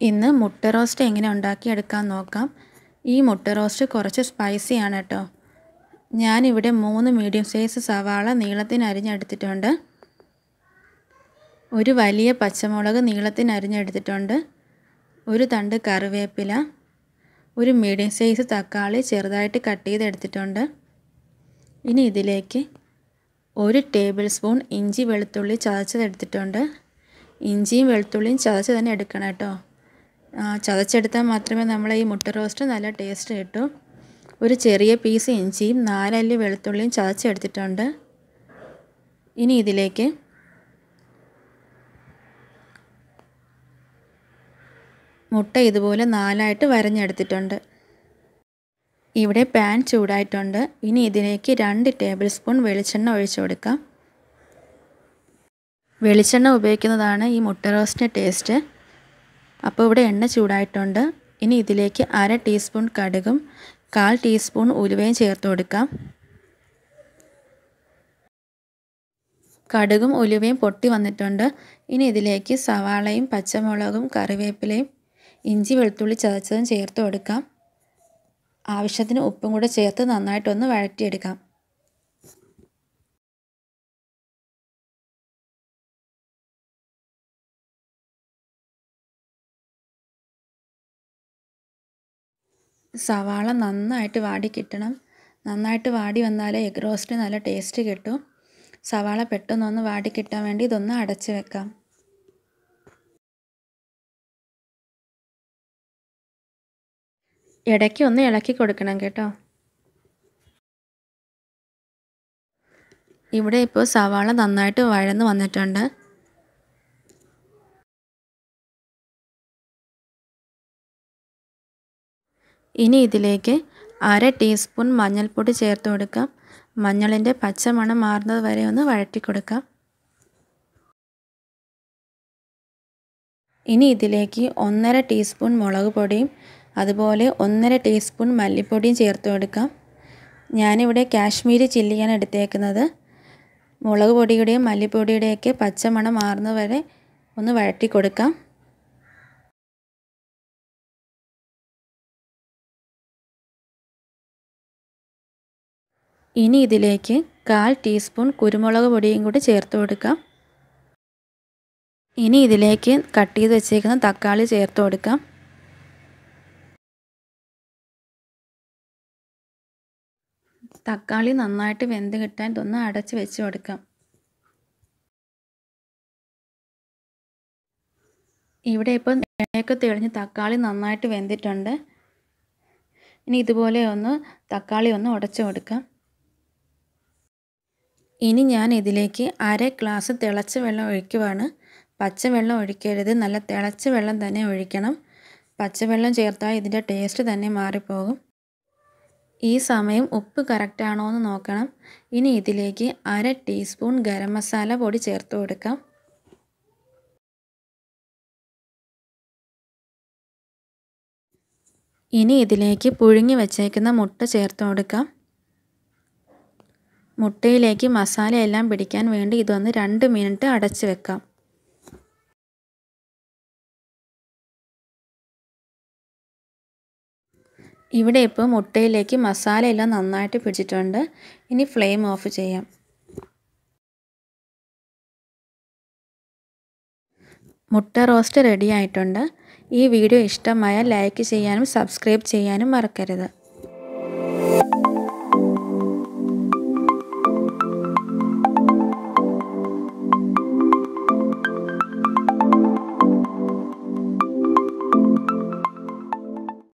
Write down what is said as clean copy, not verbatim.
ഇന്ന് മുട്ട റോസ്റ്റ് എങ്ങനെ ഉണ്ടാക്കിയെടുക്കാൻ നോക്കാം. ഈ മുട്ട റോസ്റ്റ് കുറച്ച് സ്പൈസിയാണ് കേട്ടോ. ഞാനിവിടെ 3 മീഡിയം സൈസ് സവാള നീളത്തിന് അരിഞ്ഞെടുത്തിട്ടുണ്ട്. ഒരു വലിയ പച്ചമുളക് നീളത്തിന് അരിഞ്ഞെടുത്തിട്ടുണ്ട്. ഒരു തണ്ട് കറിവേപ്പില, ഒരു മീഡിയം സൈസ് തക്കാളി ചെറുതായിട്ട് കട്ട് ചെയ്തെടുത്തിട്ടുണ്ട്. ഇനി ഇതിലേക്ക് 1 ടേബിൾ സ്പൂൺ ഇഞ്ചി വെളുത്തുള്ളി ചതച്ചതെടുത്തിട്ടുണ്ട്. ഇഞ്ചിയും വെളുത്തുള്ളിയും ചതച്ച് തന്നെ എടുക്കണം കേട്ടോ. ചതച്ചെടുത്താൽ മാത്രമേ നമ്മളെ ഈ മുട്ട റോസ്റ്റ് നല്ല ടേസ്റ്റ് കിട്ടൂ. ഒരു ചെറിയ പീസ് ഇഞ്ചിയും 4 അല്ലി വെളുത്തുള്ളിയും ചതച്ചെടുത്തിട്ടുണ്ട്. ഇനി ഇതിലേക്ക് മുട്ട ഇതുപോലെ 4ആയിട്ട് വരഞ്ഞെടുത്തിട്ടുണ്ട്. ഇവിടെ പാൻ ചൂടായിട്ടുണ്ട്. ഇനി ഇതിലേക്ക് 2 ടേബിൾ സ്പൂൺ വെളിച്ചെണ്ണ ഒഴിച്ചു കൊടുക്കാം. വെളിച്ചെണ്ണ ഉപയോഗിക്കുന്നതാണ് ഈ മുട്ട റോസ്റ്റിൻ്റെ ടേസ്റ്റ്. അപ്പോൾ ഇവിടെ എണ്ണ ചൂടായിട്ടുണ്ട്. ഇനി ഇതിലേക്ക് 1/2 ടീസ്പൂൺ കടുകും 1/4 ടീസ്പൂൺ ഉലുവയും ചേർത്ത് കൊടുക്കാം. കടുകും ഉലുവയും പൊട്ടി വന്നിട്ടുണ്ട്. ഇനി ഇതിലേക്ക് സവാളയും പച്ചമുളകും കറിവേപ്പിലയും ഇഞ്ചി വെളുത്തുള്ളി ചതച്ചതും ചേർത്ത് കൊടുക്കാം. ആവശ്യത്തിന് ഉപ്പും കൂടെ ചേർത്ത് നന്നായിട്ടൊന്ന് വഴറ്റിയെടുക്കാം. സവാള നന്നായിട്ട് വാടി കിട്ടണം. നന്നായിട്ട് വാടി വന്നാലേ എഗ് റോസ്റ്റിന് നല്ല ടേസ്റ്റ് കിട്ടും. സവാള പെട്ടെന്നൊന്ന് വാടി കിട്ടാൻ വേണ്ടി ഇതൊന്ന് അടച്ച് വെക്കാം. ഇടയ്ക്ക് ഒന്ന് ഇളക്കി കൊടുക്കണം കേട്ടോ. ഇവിടെ ഇപ്പോൾ സവാള നന്നായിട്ട് വഴന്ന് വന്നിട്ടുണ്ട്. ഇനി ഇതിലേക്ക് 1/2 ടീസ്പൂൺ മഞ്ഞൾപ്പൊടി ചേർത്ത് കൊടുക്കാം. മഞ്ഞളിൻ്റെ പച്ചമണം മാറുന്നത് വരെ ഒന്ന് വഴറ്റി കൊടുക്കാം. ഇനി ഇതിലേക്ക് 1/2 ടീസ്പൂൺ മുളക് പൊടിയും അതുപോലെ 1/2 ടീസ്പൂൺ മല്ലിപ്പൊടിയും ചേർത്ത് കൊടുക്കാം. ഞാനിവിടെ കാശ്മീരി ചില്ലിയാണ് എടുത്തേക്കുന്നത്. മുളക് പൊടിയുടെയും മല്ലിപ്പൊടിയുടെയൊക്കെ പച്ചമണം മാറുന്നത് വരെ ഒന്ന് വഴറ്റി കൊടുക്കാം. ഇനി ഇതിലേക്ക് 1/4 ടീസ്പൂൺ കുരുമുളക് പൊടിയും കൂടി ചേർത്ത് കൊടുക്കാം. ഇനി ഇതിലേക്ക് കട്ട് ചെയ്ത് വെച്ചേക്കുന്ന തക്കാളി ചേർത്ത് കൊടുക്കാം. തക്കാളി നന്നായിട്ട് വെന്ത് കിട്ടാൻ ഇതൊന്ന് അടച്ച് വെച്ച് കൊടുക്കാം. ഇവിടെ ഇപ്പം എണ്ണയൊക്കെ തെളിഞ്ഞ് തക്കാളി നന്നായിട്ട് വെന്തിട്ടുണ്ട്. ഇനി ഇതുപോലെ തക്കാളി ഒന്ന് ഉടച്ച് കൊടുക്കാം. ഇനി ഞാൻ ഇതിലേക്ക് 1/2 ഗ്ലാസ് തിളച്ച വെള്ളം ഒഴിക്കുവാണ്. പച്ചവെള്ളം ഒഴിക്കരുത്, നല്ല തിളച്ച വെള്ളം തന്നെ ഒഴിക്കണം. പച്ചവെള്ളം ചേർത്താൽ ഇതിൻ്റെ ടേസ്റ്റ് തന്നെ മാറിപ്പോകും. ഈ സമയം ഉപ്പ് കറക്റ്റാണോ എന്ന് നോക്കണം. ഇനി ഇതിലേക്ക് 1/2 ടീസ്പൂൺ ഗരം മസാല പൊടി ചേർത്ത് കൊടുക്കാം. ഇനി ഇതിലേക്ക് പുഴുങ്ങി വച്ചേക്കുന്ന മുട്ട ചേർത്ത് കൊടുക്കാം. മുട്ടയിലേക്ക് മസാലയെല്ലാം പിടിക്കാൻ വേണ്ടി ഇതൊന്ന് 2 മിനിറ്റ് അടച്ച് വെക്കാം. ഇവിടെ ഇപ്പോൾ മുട്ടയിലേക്ക് മസാലയെല്ലാം നന്നായിട്ട് പിടിച്ചിട്ടുണ്ട്. ഇനി ഫ്ലെയിം ഓഫ് ചെയ്യാം. മുട്ട റോസ്റ്റ് റെഡി ആയിട്ടുണ്ട്. ഈ വീഡിയോ ഇഷ്ടമായാൽ ലൈക്ക് ചെയ്യാനും സബ്സ്ക്രൈബ് ചെയ്യാനും മറക്കരുത്.